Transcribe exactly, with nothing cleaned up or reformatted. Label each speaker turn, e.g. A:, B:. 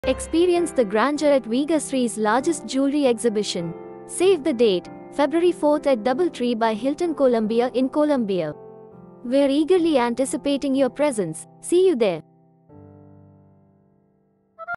A: Experience the grandeur at Vega three's largest jewelry exhibition. Save the date, February fourth at DoubleTree by Hilton Columbia in Columbia. We're eagerly anticipating your presence. See you there.